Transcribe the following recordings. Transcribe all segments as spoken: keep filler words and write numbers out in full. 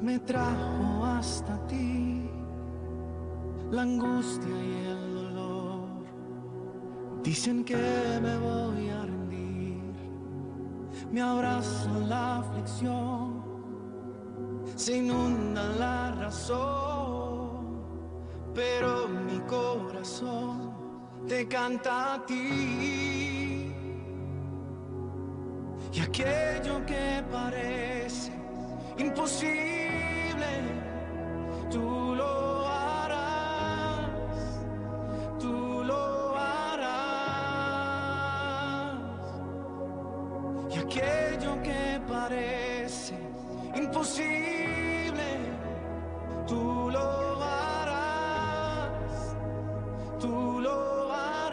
me trajo hasta ti, la angustia y el dolor. Dicen que me voy a rendir, me abraza la aflicción, se inunda la razón, pero mi corazón te canta a ti. Y aquello que parece imposible, tú lo harás, tú lo harás. Y aquello que parece imposible, tú lo harás, tú lo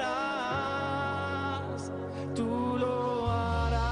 harás, tú lo harás.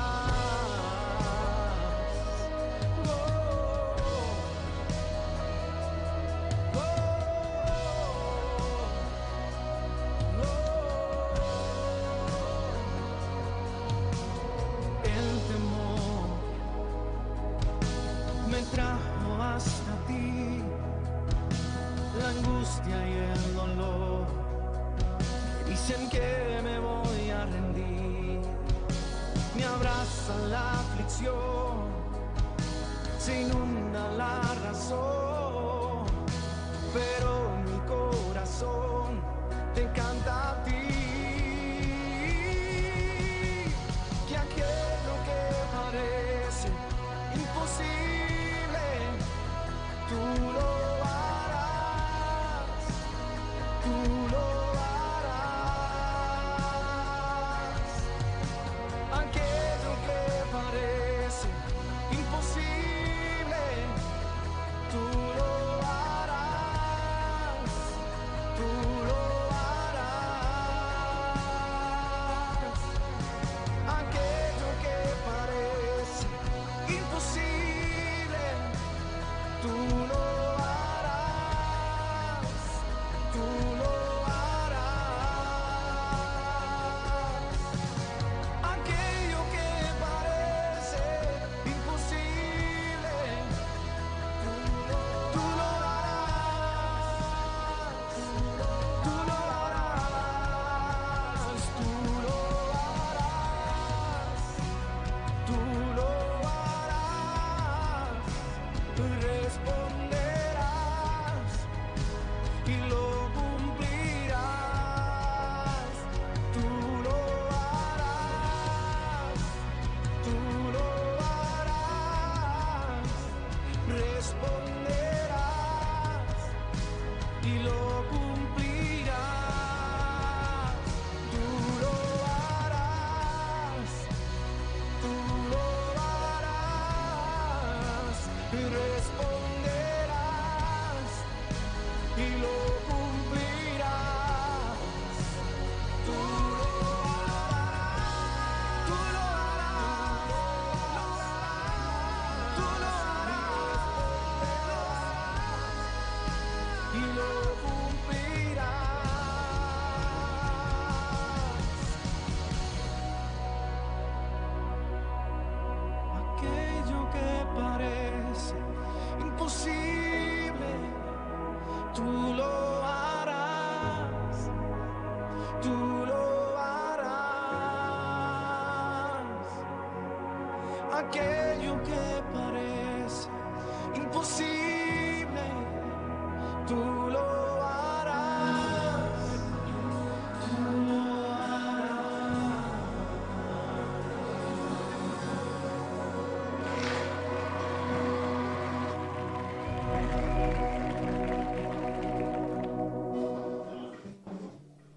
Me trajo hasta ti, la angustia y el dolor. Dicen que me voy a rendir, me abraza la aflicción, se inunda la razón, pero mi corazón te canta a ti. Que aquello que parece imposible, tú lo harás, tú lo harás. Aquello que parece imposible, tú lo harás, tú lo harás. Aquello que parece imposible, tú lo harás, tú lo harás. Aquello que parece imposible, tú lo, tú lo harás, tú lo harás, tú lo harás, tú lo harás. Responderás y lo cumplirás. Tú lo harás, tú lo harás. Responderás y lo cumplirás. Tú lo harás, tú lo harás. Responderás y lo cumplirás. Tú lo harás, tú lo harás, tú lo harás y lo cumplirás. Aquello que parece imposible, tú lo harás, tú lo harás. Aquello que parece imposible, tú lo harás, tú lo harás.